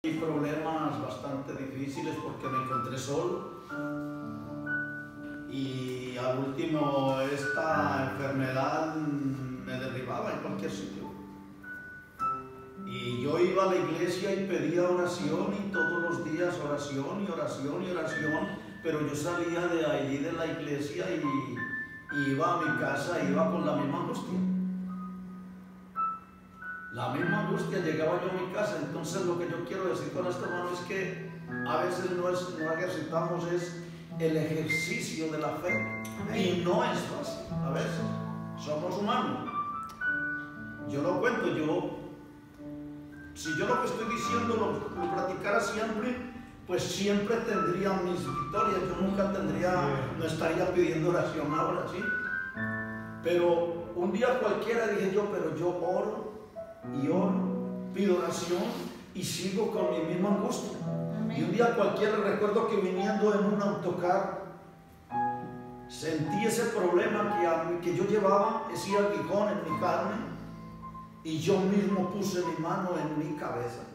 Problemas bastante difíciles porque me encontré solo y al último esta enfermedad me derribaba en cualquier sitio, y yo iba a la iglesia y pedía oración y todos los días oración y oración y oración, pero yo salía de allí de la iglesia y iba a mi casa, iba con la misma angustia. La misma angustia, llegaba yo a mi casa. Entonces lo que yo quiero decir con esto, hermano, es que a veces no ejercitamos es el ejercicio de la fe. Y no es fácil. A veces somos humanos. Yo lo cuento, si yo lo que estoy diciendo lo practicara siempre, pues siempre tendría mis victorias. Yo nunca no estaría pidiendo oración ahora, ¿sí? Pero un día cualquiera dije yo, pero yo oro y oro, pido oración y sigo con mi misma angustia. Amén. Y un día cualquiera recuerdo que viniendo en un autocar sentí ese problema que yo llevaba, ese aguijón en mi carne, y yo mismo puse mi mano en mi cabeza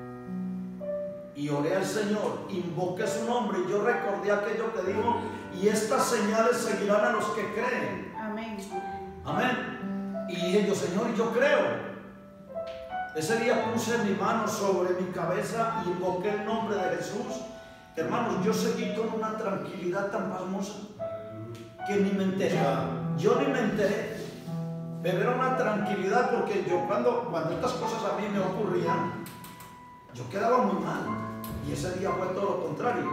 y oré al Señor, invoqué su nombre, y yo recordé aquello que dijo: y estas señales seguirán a los que creen. Amén. Amén. Y dije yo: Señor, yo creo. Ese día puse mi mano sobre mi cabeza y invoqué el nombre de Jesús. Hermanos, yo seguí con una tranquilidad tan pasmosa que ni me enteré. Yo ni me enteré. Pero era una tranquilidad, porque yo cuando estas cosas a mí me ocurrían, yo quedaba muy mal. Y ese día fue todo lo contrario.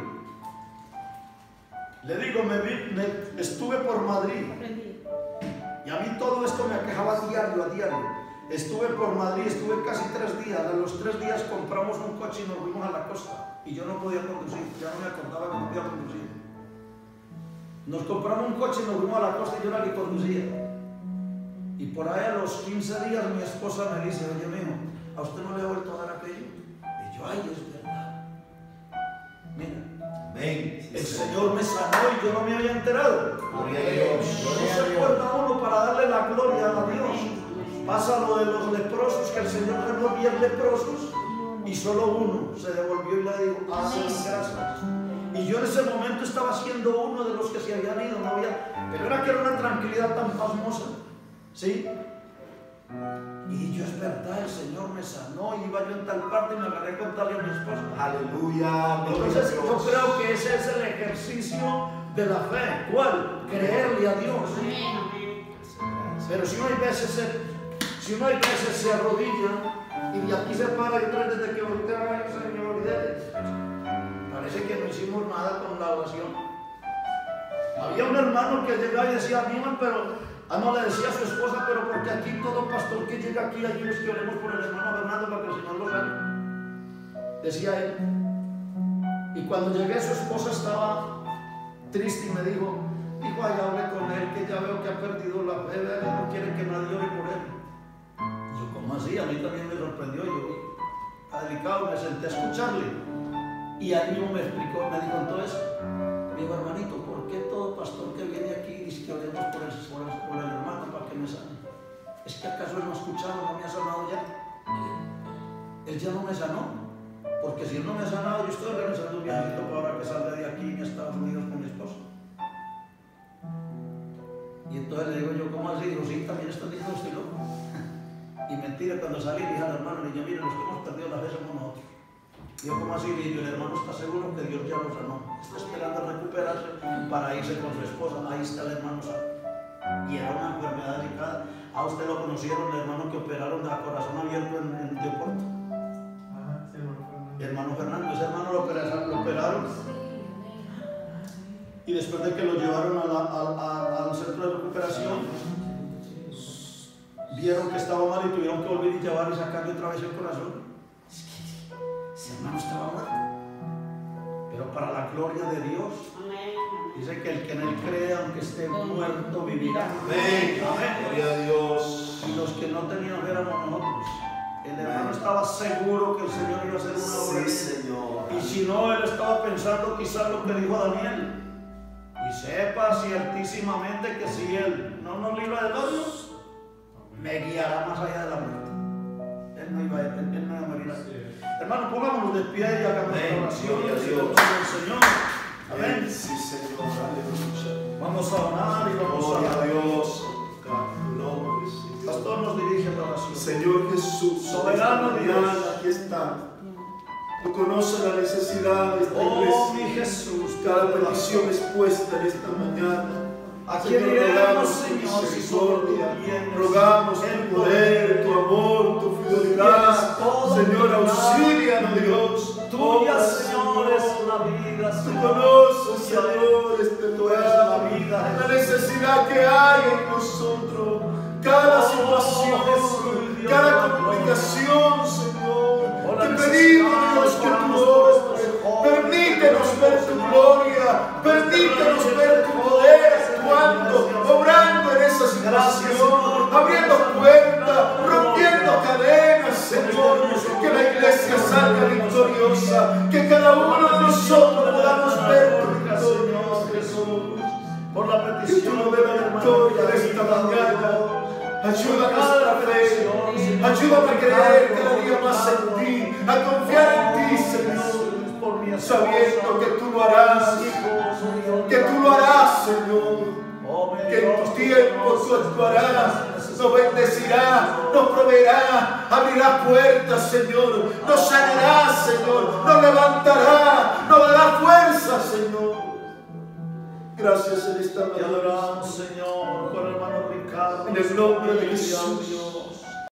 Le digo, estuve por Madrid. Y a mí todo esto me aquejaba a diario. Estuve por Madrid, estuve casi 3 días. A los 3 días compramos un coche y nos fuimos a la costa. Y yo no podía conducir, ya no me acordaba que no podía conducir. Nos compramos un coche y nos fuimos a la costa y yo era el que conducía. Y por ahí a los 15 días mi esposa me dice: oye, mijo, ¿a usted no le ha vuelto a dar aquello? Y yo: ay, es verdad. Mira, ven, el Señor me sanó y yo no me había enterado. Gloria a Dios. No se acuerda uno para darle la gloria a Dios. Pasa lo de los leprosos, que el Señor sanó 10 leprosos y solo uno se devolvió y le dijo: gracias. Y yo en ese momento estaba siendo uno de los que se habían ido, pero era que era una tranquilidad tan pasmosa, ¿sí? Y yo: es verdad, el Señor me sanó, y iba yo en tal parte y me agarré a contarle a mi esposa. Aleluya. Entonces yo creo que ese es el ejercicio de la fe. ¿Cuál? Creerle a Dios. Pero si uno hay veces se arrodilla y de aquí se para y otra vez desde que voltea: ay, Señor, parece que no hicimos nada con la oración. Había un hermano que llegaba y decía: amigo, pero no, le decía a su esposa: pero porque aquí todo pastor que llega aquí, hay unos que oremos por el hermano Fernando para que el Señor lo sane. Decía él. Y cuando llegué, su esposa estaba triste y me dijo: ay, hablé con él, que ya veo que ha perdido la fe, no quiere que nadie ore por él. Y yo: ¿cómo así? A mí también me sorprendió. Yo, delicado, me senté a escucharle. Y ahí mismo me explicó, me dijo: entonces, me dijo: hermanito, ¿por qué todo pastor que viene aquí dice que oremos por el hermano para que me sane? ¿Es que acaso él no ha escuchado, no me ha sanado ya? Él ya no me sanó. Porque si él no me ha sanado, yo estoy organizando un viajito para ahora que salga de aquí en Estados Unidos con mi esposa. Y entonces le digo yo: ¿cómo así? Digo: sí, también están diciendo estoy loco. Y mentira, cuando salí dije al hermano, le dije: mire, los que hemos perdido la fe somos nosotros. Digo: ¿cómo así? Y el hermano está seguro que Dios ya lo sanó, está esperando a recuperarse para irse con su esposa. Ahí está el hermano sano. Y era una enfermedad delicada. A usted lo conocieron, el hermano que operaron a corazón abierto en Leopoldo. Hermano Fernando, ese hermano lo operaron. Y después de que lo llevaron al centro de recuperación, vieron que estaba mal y tuvieron que volver y llevar y sacarle otra vez el corazón. Ese hermano estaba muerto. Pero para la gloria de Dios, dice que el que en él cree, aunque esté muerto, vivirá. Amén. Gloria a Dios. Y los que no tenían fe éramos nosotros. El hermano estaba seguro que el Señor iba a hacer una obra. Sí, Señor. Y si no, él estaba pensando quizás lo que dijo Daniel: y sepa ciertísimamente que si él no nos libra del odio, me guiará más allá de la muerte. Él no iba a morir así. Hermano, pongámonos de pie y hagamos la oración en el nombre del Señor. Amén. Sí, Señor, aleluya. Vamos a orar y vamos Gloria a a Dios. Nombre, Señor. Pastor nos dirige a la oración. Señor Jesús, Soberano Dios, aquí está. Tú conoces la necesidad de esta oh mi iglesia. Jesús, Cada petición expuesta en esta mañana. ¿a quién iremos, Señor, si solo tú vienes? Rogamos tu poder, tu amor, tu fidelidad. Señor, auxílianos, Dios. Tuya, Señor, es la vida, Tú Señor. conoces, Señor, este lugar, la vida, la necesidad que hay en nosotros, cada situación, Jesús, cada Dios, complicación, Señor. por la Te necesidad, pedimos, Dios, que oramos tú por obres. estos jóvenes, Permítenos ver tu Señor. gloria, permítenos ver tu poder actuando, obrando en esa situación, abriendo puertas, rompiendo cadenas, Señor. Que la iglesia salga victoriosa, que cada uno de nosotros podamos ver tu victoria, Jesús. Por la Que tú petición nos dé la victoria de esta mañana. Ayuda a nuestra fe, ayúdame a creer cada día más en ti, a confiar en ti, Señor, sabiendo que tú lo harás, Señor. Que en tu tiempo tú actuarás, nos bendecirás, nos proveerás, abrirás puertas, Señor, nos sanarás, Señor, nos levantarás, nos dará fuerza, Señor. Gracias en esta Te mañana, adoramos, Señor, por el hermano Ricardo. en el nombre de Jesús. Dios.